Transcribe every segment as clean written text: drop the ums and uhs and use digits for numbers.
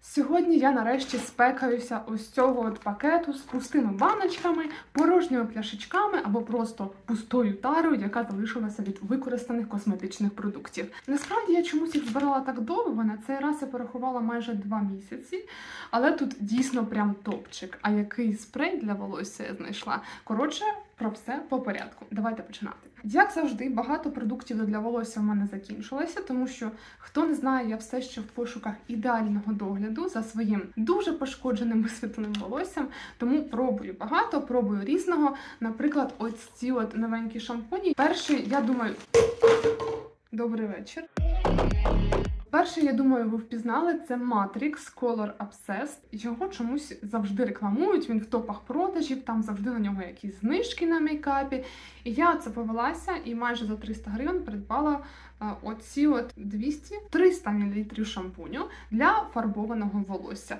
Сьогодні я нарешті спекаюся ось цього от пакету з пустими баночками, порожніми пляшечками або просто пустою тарою, яка залишилася від використаних косметичних продуктів. Насправді я чомусь їх збирала так довго, на цей раз я порахувала майже 2 місяці, але тут дійсно прям топчик. А який спрей для волосся я знайшла? Коротше, про все по порядку. Давайте починати. Як завжди, багато продуктів для волосся в мене закінчилося, тому що, хто не знає, я все ще в пошуках ідеального догляду за своїм дуже пошкодженим висвітленим волоссям, тому пробую багато, пробую різного. Наприклад, ось ці от новенькі шампуні. Перший, я думаю... Добрий вечір. Перший, я думаю, ви впізнали, це Matrix Color Obsessed. Його чомусь завжди рекламують, він в топах продажів, там завжди на нього якісь знижки на мейкапі. І я це повелася і майже за 300 гривень придбала оці от 300 мл шампуню для фарбованого волосся.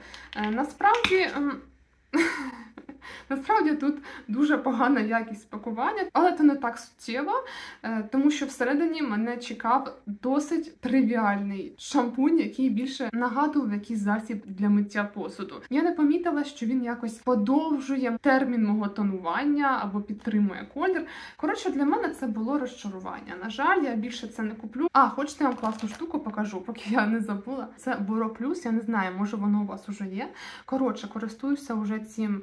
Насправді тут дуже погана якість пакування, але це не так суттєво, тому що всередині мене чекав досить тривіальний шампунь, який більше нагадував якийсь засіб для миття посуду. Я не помітила, що він якось подовжує термін мого тонування або підтримує колір. Коротше, для мене це було розчарування. На жаль, я більше це не куплю. Хочете, я вам класну штуку покажу, поки я не забула. Це Boro Plus, я не знаю, може воно у вас уже є. Коротше, користуюся вже цим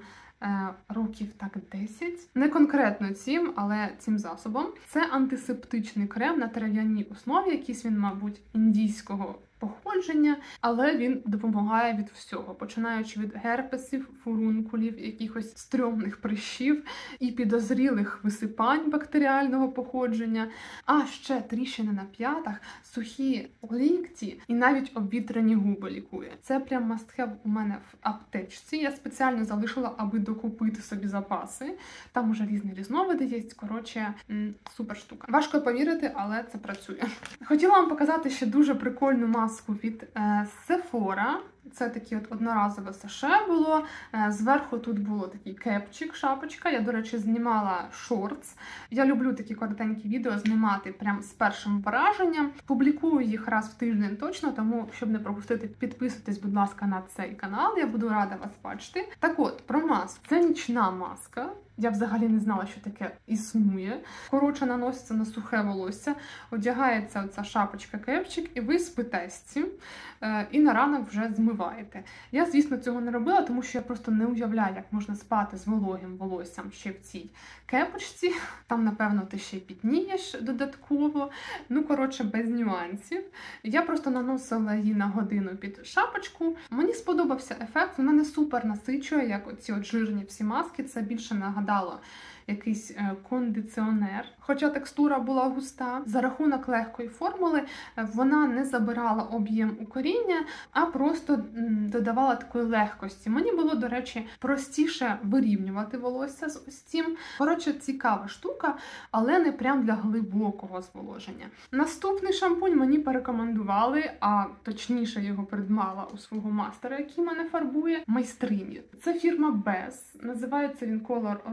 років так 10. Не конкретно цим, але цим засобом. Це антисептичний крем на трав'яній основі, якийсь він, мабуть, індійського походження, але він допомагає від всього, починаючи від герпесів, фурункулів, якихось стрьомних прищів і підозрілих висипань бактеріального походження, а ще тріщини на п'ятах, сухі лікті і навіть обвітряні губи лікує. Це прям must-have у мене в аптечці. Я спеціально залишила, аби докупити собі запаси. Там уже різні різновиди є. Коротше, супер штука. Важко повірити, але це працює. Хотіла вам показати ще дуже прикольну маску від Sephora. Це таке от одноразове саше було. Зверху тут було такий кепчик, шапочка. Я, до речі, знімала шортс. Я люблю такі коротенькі відео знімати прям з першим враженням. Публікую їх раз в тиждень точно, тому, щоб не пропустити, підписуйтесь, будь ласка, на цей канал. Я буду рада вас бачити. Так от, про маску. Це нічна маска. Я взагалі не знала, що таке існує. Коротше, наноситься на сухе волосся, одягається оця шапочка-кепчик, і ви спите з цим, і на ранок вже змиваєте. Я, звісно, цього не робила, тому що я просто не уявляю, як можна спати з вологим волоссям ще в цій кепочці. Там, напевно, ти ще й пітнієш додатково. Ну, коротше, без нюансів. Я просто наносила її на годину під шапочку. Мені сподобався ефект, вона не супер насичує, як оці от жирні всі маски, це більше нагадало якийсь кондиціонер. Хоча текстура була густа, за рахунок легкої формули вона не забирала об'єм укоріння, а просто додавала такої легкості. Мені було, до речі, простіше вирівнювати волосся з ось цим. Коротше, цікава штука, але не прям для глибокого зволоження. Наступний шампунь мені порекомендували, а точніше його придбала у свого мастера, який мене фарбує, майстрині. Це фірма Bess, називається він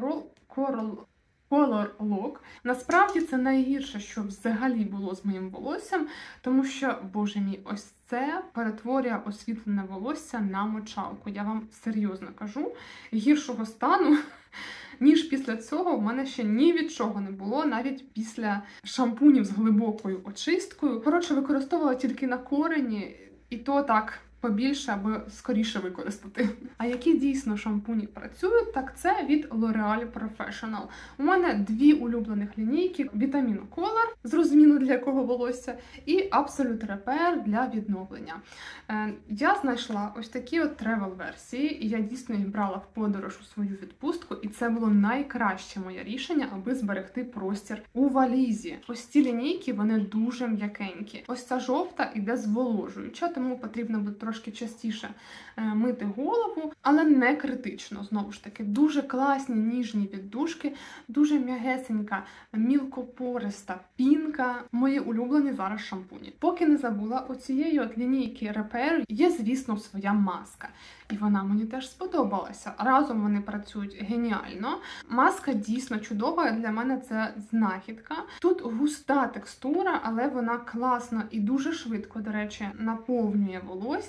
Color Lock. Насправді це найгірше, що взагалі було з моїм волоссям, тому що, боже мій, ось це перетворює освітлене волосся на мочалку. Я вам серйозно кажу, гіршого стану, ніж після цього, в мене ще ні від чого не було, навіть після шампунів з глибокою очисткою. Коротше, використовувала тільки на корені, і то так побільше, аби скоріше використати. А які дійсно шампуні працюють, так це від L'Oréal Professional. У мене 2 улюблених лінійки. Vitamin Color, зрозуміло для якого волосся, і Absolute Repair для відновлення. Я знайшла ось такі от тревел-версії, і я дійсно їх брала в подорож у свою відпустку, і це було найкраще моє рішення, аби зберегти простір у валізі. Ось ці лінійки, вони дуже м'якенькі. Ось ця жовта іде зволожуюча, тому потрібно буде трошки частіше мити голову, але не критично, знову ж таки. Дуже класні ніжні віддушки, дуже м'ягесенька, мілкопориста пінка. Мої улюблені зараз шампуні. Поки не забула, у цієї от лінійки Repair є, звісно, своя маска. І вона мені теж сподобалася. Разом вони працюють геніально. Маска дійсно чудова, для мене це знахідка. Тут густа текстура, але вона класно і дуже швидко, до речі, наповнює волосся.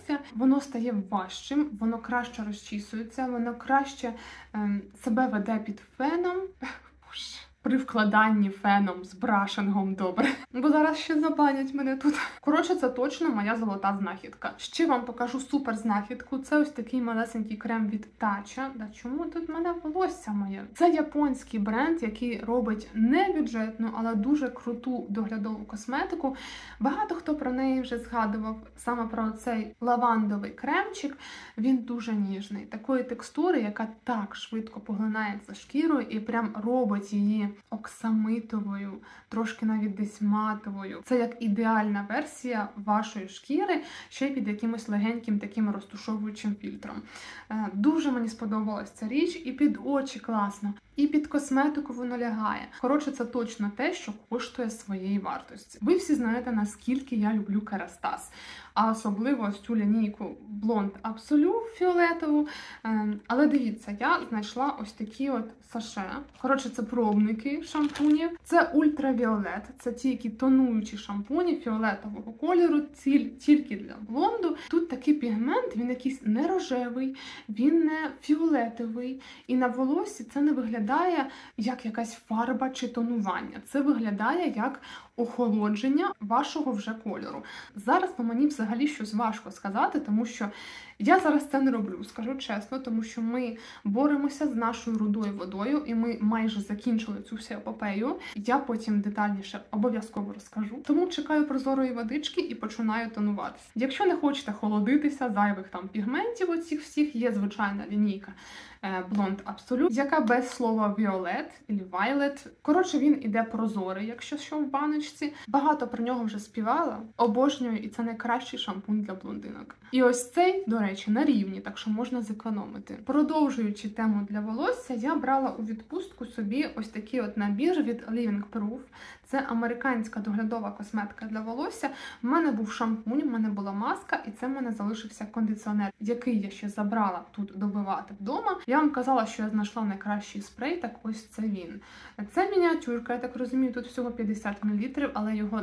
волосся, воно стає важчим, воно краще розчісується, воно краще себе веде під феном. Боже. При вкладанні феном з брашингом добре. Бо зараз ще забанять мене тут. Коротше, це точно моя золота знахідка. Ще вам покажу супер знахідку. Це ось такий малесенький крем від Tatcha. Да чому тут в мене волосся моє? Це японський бренд, який робить не бюджетну, але дуже круту доглядову косметику. Багато хто про неї вже згадував. Саме про цей лавандовий кремчик. Він дуже ніжний. Такої текстури, яка так швидко поглинається шкірою і прям робить її оксамитовою, трошки навіть десь матовою. Це як ідеальна версія вашої шкіри, ще й під якимось легеньким таким розтушовуючим фільтром. Дуже мені сподобалась ця річ, і під очі класно, і під косметику воно лягає. Коротше, це точно те, що коштує своєї вартості. Ви всі знаєте, наскільки я люблю Kerastase. А особливо ось цю лінійку Blond Absolute фіолетову. Але дивіться, я знайшла ось такі от саше. Коротше, це пробники шампунів. Це ультравіолет. Це ті, які тонуючі шампуні фіолетового кольору, тільки для блонду. Тут такий пігмент, він якийсь не рожевий, він не фіолетовий. І на волоссі це не виглядає як якась фарба чи тонування. Це виглядає як охолодження вашого вже кольору. Зараз по мені взагалі щось важко сказати, тому що я зараз це не роблю, скажу чесно, тому що ми боремося з нашою рудою водою, і ми майже закінчили цю всю епопею. Я потім детальніше обов'язково розкажу. Тому чекаю прозорої водички і починаю тонуватися. Якщо не хочете холодитися, зайвих там пігментів оцих всіх, є звичайна лінійка Blond Absolute, яка без слова Violet або Violet. Коротше, він іде прозорий, якщо що в баночці. Багато про нього вже співала. Обожнюю, і це найкращий шампунь для блондинок. І ось цей, до речі, на рівні, так що можна зекономити. Продовжуючи тему для волосся, я брала у відпустку собі ось такий от набір від Living Proof. Це американська доглядова косметика для волосся. У мене був шампунь, у мене була маска, і це в мене залишився кондиціонер, який я ще забрала тут добивати вдома. Я вам казала, що я знайшла найкращий спрей, так ось це він. Це мініатюрка, я так розумію, тут всього 50 мл, але його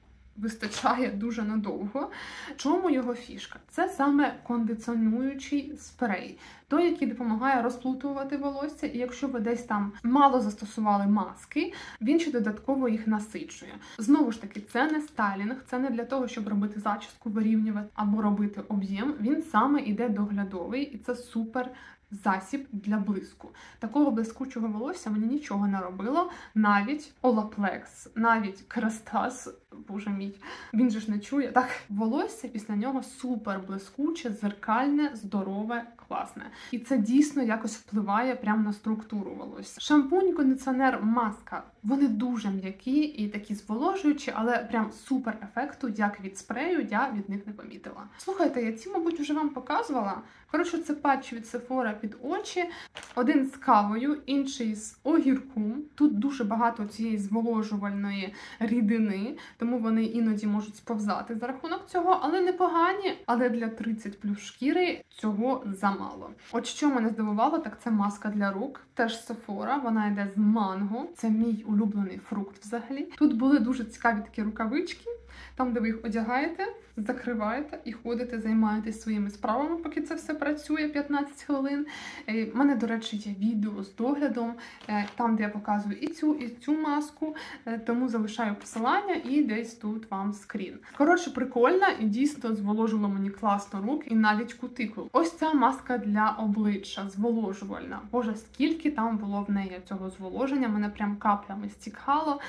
вистачає дуже надовго. Чому його фішка? Це саме кондиціонуючий спрей. Той, який допомагає розплутувати волосся, і якщо ви десь там мало застосували маски, він ще додатково їх насичує. Знову ж таки, це не стайлінг, це не для того, щоб робити зачіску, вирівнювати або робити об'єм. Він саме іде доглядовий, і це супер засіб для блиску. Такого блискучого волосся мені нічого не робило. Навіть Olaplex, навіть Kerastase, боже мій, він же ж не чує. Так, волосся після нього супер блискуче, зеркальне, здорове, класне. І це дійсно якось впливає прямо на структуру волосся. Шампунь, кондиціонер, маска, вони дуже м'які і такі зволожуючі, але прям супер ефекту, як від спрею, я від них не помітила. Слухайте, я ці, мабуть, вже вам показувала. Коротше, це патчі від Sephora під очі. Один з кавою, інший з огірком. Тут дуже багато цієї зволожувальної рідини, тому вони іноді можуть сповзати за рахунок цього, але непогані. Але для 30 плюс шкіри цього замало. От що мене здивувало, так це маска для рук. Теж Sephora, вона йде з манго. Це мій улюблений фрукт взагалі. Тут були дуже цікаві такі рукавички. Там, де ви їх одягаєте, закриваєте і ходите, займаєтесь своїми справами, поки це все працює 15 хвилин. У мене, до речі, є відео з доглядом, там, де я показую і цю маску, тому залишаю посилання і десь тут вам скрін. Коротше, прикольна і дійсно зволожила мені класно рук і навіть кутикул. Ось ця маска для обличчя, зволожувальна. Боже, скільки там було в неї цього зволоження, мене прям каплями стікало.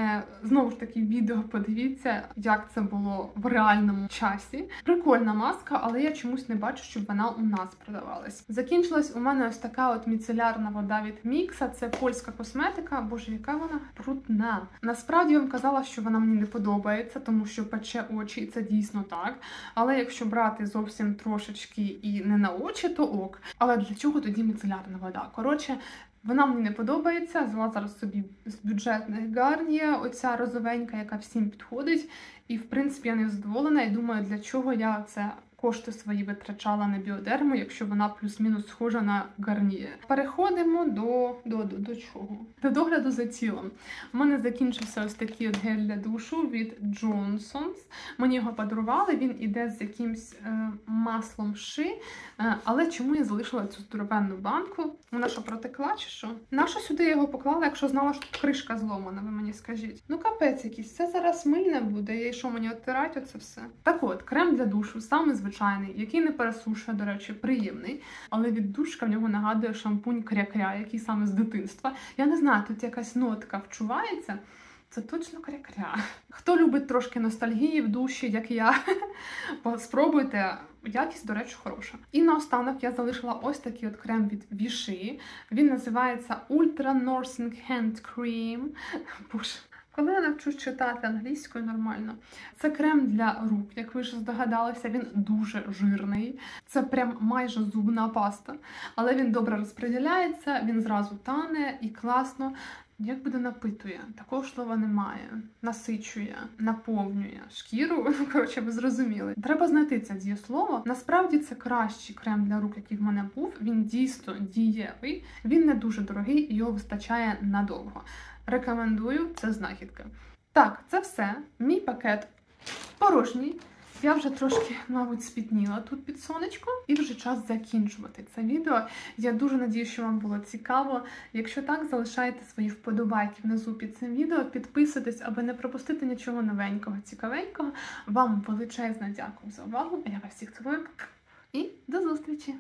Знову ж таки, відео подивіться, як це було в реальному часі. Прикольна маска, але я чомусь не бачу, щоб вона у нас продавалась. Закінчилась у мене ось така от міцелярна вода від Мікса. Це польська косметика. Боже, яка вона брудна. Насправді я вам казала, що вона мені не подобається, тому що пече очі, і це дійсно так. Але якщо брати зовсім трошечки і не на очі, то ок. Але для чого тоді міцелярна вода? Коротше, вона мені не подобається, взяла зараз собі з бюджетних Гарніє, оця розовенька, яка всім підходить. І, в принципі, я не задоволена і думаю, для чого я це кошти свої витрачала на біодерму, якщо вона плюс-мінус схожа на Гарніє. Переходимо до чого? До догляду за тілом. У мене закінчився ось такий от гель для душу від Johnson's. Мені його подарували, він іде з якимсь маслом ши, але чому я залишила цю здоровенну банку? Вона що, протекла чи що? Нащо сюди я його поклала, якщо знала, що тут кришка зломана, ви мені скажіть? Ну капець якийсь, це зараз мильне буде, і що мені оттирати оце все? Так от, крем для душу, саме звичайний, який не пересушує, до речі, приємний, але віддушка в нього нагадує шампунь кря-кря, який саме з дитинства. Я не знаю, тут якась нотка вчувається, це точно кря-кря. Хто любить трошки ностальгії в душі, як я, спробуйте. Якість, до речі, хороша. І наостанок я залишила ось такий от крем від Vichy. Він називається Ultra Nourishing Hand Cream. Боже, коли я навчусь читати англійською нормально. Це крем для рук, як ви вже здогадалися, він дуже жирний. Це прям майже зубна паста. Але він добре розподіляється, він зразу тане і класно. Як буде напитує? Такого слова немає. Насичує, наповнює шкіру. Коротше, ви зрозуміли. Треба знайти це дієслово. Насправді це кращий крем для рук, який в мене був. Він дійсно дієвий. Він не дуже дорогий і його вистачає надовго. Рекомендую, це знахідка. Так, це все. Мій пакет порожній. Я вже трошки, мабуть, спітніла тут під сонечко. І вже час закінчувати це відео. Я дуже надію, що вам було цікаво. Якщо так, залишайте свої вподобайки внизу під цим відео. Підписуйтесь, аби не пропустити нічого новенького, цікавенького. Вам величезна дякую за увагу. Я вас всіх цілую. І до зустрічі!